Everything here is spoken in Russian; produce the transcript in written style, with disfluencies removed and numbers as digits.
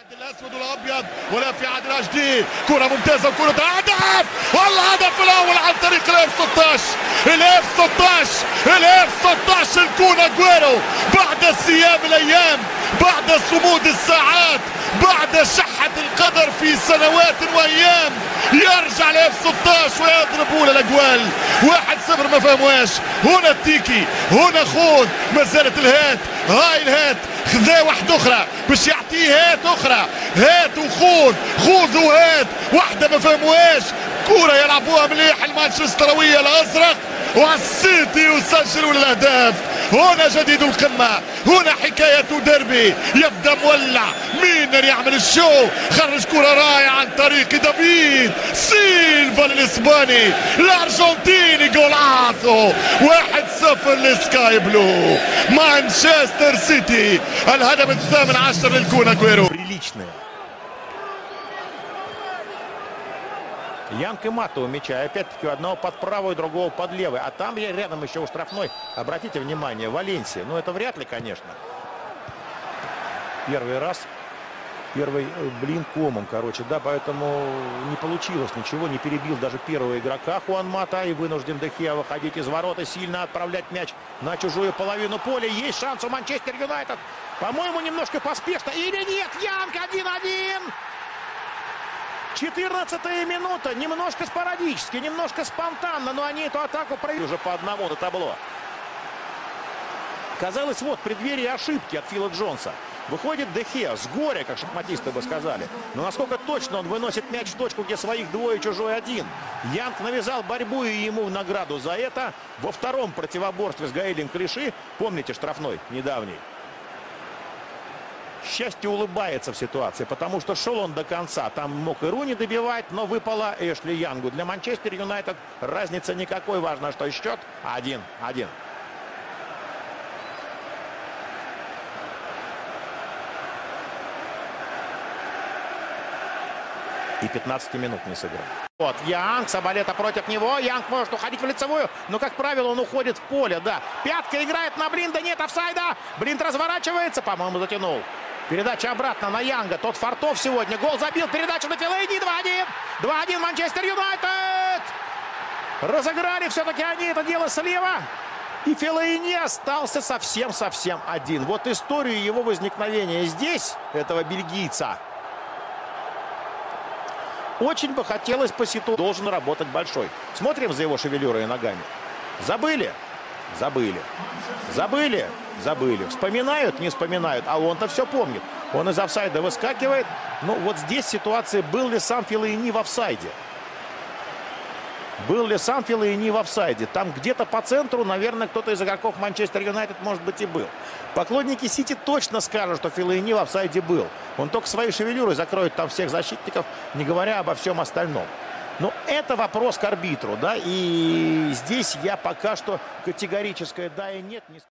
الاسود والابيض ولا في عدل جديد. كره ممتازه وكره هدف، والله هدف الاول عن طريق الاف 16 الكون اجويرو بعد السياب الايام، بعد صمود الساعات، بعد شحة القدر في سنوات وايام، يرجع لاف 16 ويضرب اولى الاجوال. 1-0 ما فهموهاش. هنا التيكي، هنا خود، ما زالت الهات، هاي الهات خذا واحدة أخرى باش يعطيه هات أخرى، هات وخوذ، خوذ وهات، واحدة ما فهموهاش. كورة يلعبوها مليح المانشستروية الأزرق والسيتي يسجلون الأهداف. هنا جديد القمة، هنا حكاية ديربي، يبدأ مولع. مين يعمل الشو؟ خرج كرة رائعة عن طريق دافيد سيلفا الإسباني الأرجنتيني. جولاتو 1-0 لسكاي بلو. مانشستر سيتي الهدف ال18 للكون اجويرو. Приличные. Янг и Мата у мяча. Опять-таки у одного под правую, другого под левый. А там рядом еще у штрафной. Обратите внимание, Валенсия. Ну это вряд ли, конечно. Первый раз. Первый блин комом, короче, да, поэтому не получилось ничего, не перебил даже первого игрока Хуан Мата и вынужден Де Геа выходить из ворота, сильно отправлять мяч на чужую половину поля. Есть шанс у Манчестер Юнайтед. По-моему, немножко поспешно. Или нет? Янг 1-1. 14-я минута. Немножко спорадически, немножко спонтанно, но они эту атаку провели уже по одному на табло. Казалось, вот преддверие ошибки от Фила Джонса. Выходит Де Геа с горя, как шахматисты бы сказали. Но насколько точно он выносит мяч в точку, где своих двое, чужой один. Янг навязал борьбу и ему в награду за это. Во втором противоборстве с Гаэлем Клиши, помните штрафной недавний, счастье улыбается в ситуации, потому что шел он до конца. Там мог и Руни добивать, но выпало Эшли Янгу. Для Манчестер Юнайтед разница никакой. Важно, что счет 1-1. И 15 минут не сыграл. Вот Янг, Сабалета против него. Янг может уходить в лицевую, но, как правило, он уходит в поле, да. Пятка играет на Блинда, нет офсайда. Блинд разворачивается, по-моему, затянул. Передача обратно на Янга. Тот фартов сегодня. Гол забил. Передача на Фелейни. 2-1. 2-1 Манчестер Юнайтед. Разыграли все-таки они это дело слева. И Фелейни остался совсем один. Вот историю его возникновения здесь, этого бельгийца, очень бы хотелось по ситу. Должен работать большой. Смотрим за его шевелюрой и ногами. Забыли? Забыли. Забыли? Забыли. Вспоминают? Не вспоминают. А он-то все помнит. Он из офсайда выскакивает. Ну вот здесь ситуация, был ли сам Фелейни в офсайде. Был ли сам Фелейни в офсайде? Там где-то по центру, наверное, кто-то из игроков Манчестер Юнайтед, может быть, и был. Поклонники Сити точно скажут, что Фелейни в офсайде был. Он только своей шевелюрой закроет там всех защитников, не говоря обо всем остальном. Но это вопрос к арбитру, да, и здесь я пока что категорическое да и нет не